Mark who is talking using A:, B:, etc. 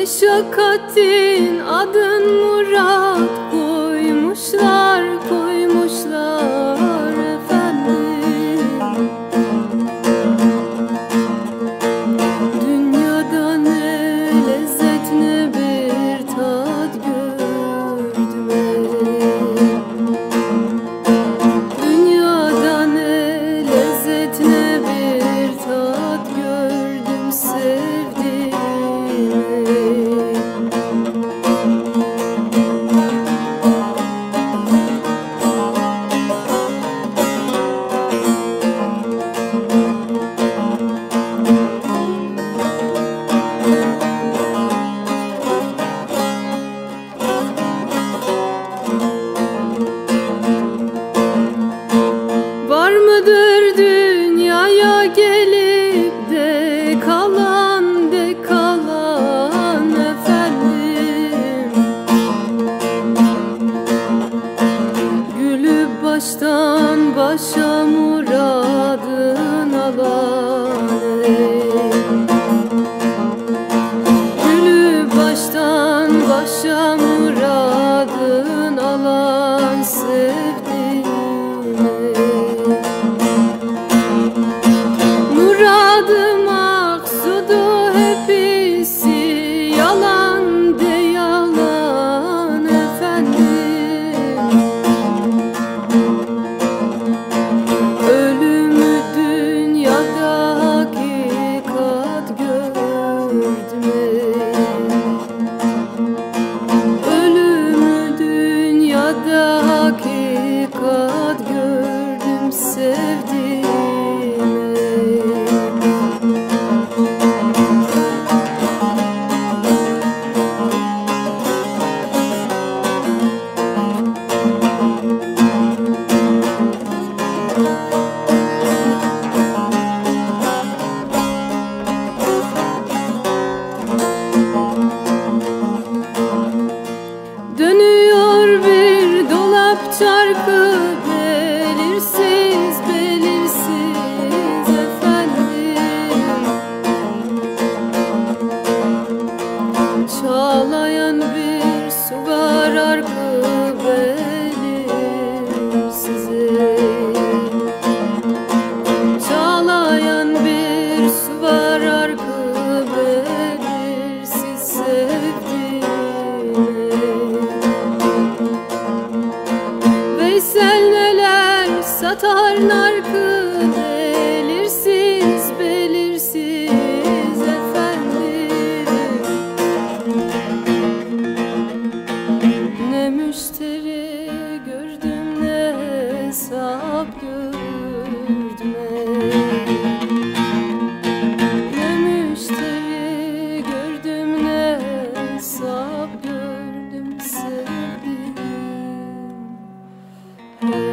A: Meşakkatin adın Murat koymuşlar, koymuşlar efendim. Dünyada ne lezzet ne bir tat gördüm Dünyada ne lezzet ne bir tat gördüm sevdim. Var mıdır dünyaya gelip de kalan efendim? Gülüp baştan başa muradın alan Gülüp baştan başa muradın alan sevdim. Muradı maksudu hepsi yalan de yalan efendim. Ölümü dünyada hakikat gördüm Ölümü dünyada hakikat gördüm sevdim. Dönüyor bir dolap çarkı belirsiz belirsiz efendim. Çağlayan bir su var arkı belirsiz. Çağlayan bir su var arkı belirsiz sevdim. Veysel neler satar narkı belirsiz belirsiz efendim. Ne müşteri gördüm ne hesap gördüm Ne müşteri gördüm ne hesap gördüm sevdim.